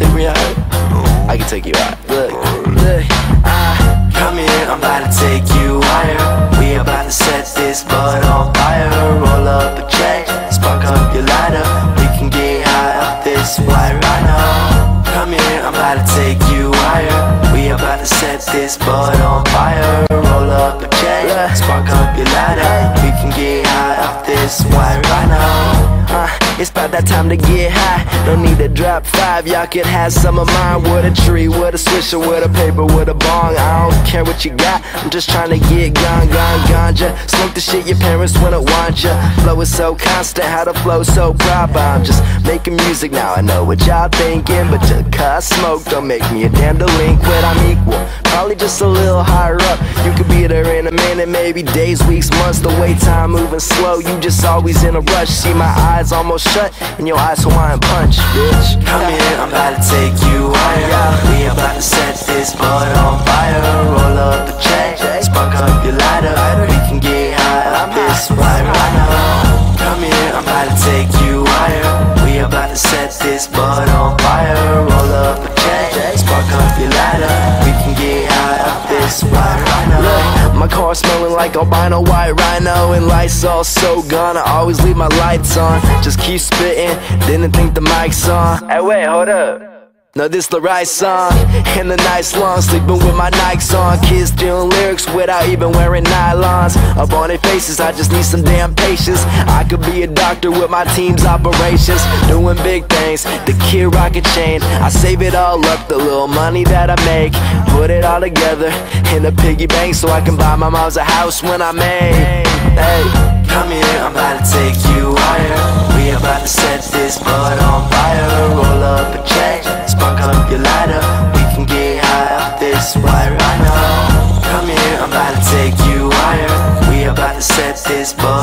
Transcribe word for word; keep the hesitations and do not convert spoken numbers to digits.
take me out? I can take you out. Look, look, I come here, I'm about to take you higher. We about to set this bud on fire. Roll up a J, spark up your lighter. We can get high up this white rhino. Come here, I'm about to take you higher. We about to set this bud on fire. Roll up a J, spark up your lighter. We can get high up this white rhino. Uh, it's about that time to get high. No need to drop five, y'all could have some of mine. With a tree, with a swisher, with a paper, with a bong. I don't care what you got, I'm just trying to get gone, gone, ganja. Smoke the shit your parents wouldn't want ya. Flow is so constant, how the flow so proper. I'm just making music now, I know what y'all thinking. But just cause smoke don't make me a damn delinquent. I'm equal, probably just a little higher up. You could be there in a minute, maybe days, weeks, months. The way time moving slow, you just always in a rush. See my eyes almost shut, and your eyes Hawaiian punch, bitch. Come here, I'm about to take you higher. We about to set this bud on fire. Roll up a J, spark up your lighter. We can get high up this white rhino. Come here, I'm about to take you higher. We about to set this bud on fire. Roll up a J, spark up your lighter. We can get high up this white rhino. Look, my car smelling like albino white rhino, and lights all so gone. I always leave my lights on, just keep spitting, didn't think the mic's on. Hey, wait, hold up. No, this the right song, and the night's long, sleeping with my Nikes on. Kids stealing lyrics without even wearing nylons. Up on their faces, I just need some damn patience. I could be a doctor with my team's operations, doing big things, the kid rocket chain. I save it all up, the little money that I make, put it all together in a piggy bank so I can buy my mom's a house when I'm eight. Hey, come here, I'm about to take you higher. We about to set this bud on fire. Roll up a J, spark up your lighter. We can get high up this white rhino. Come here, I'm about to take you higher. We about to set this bud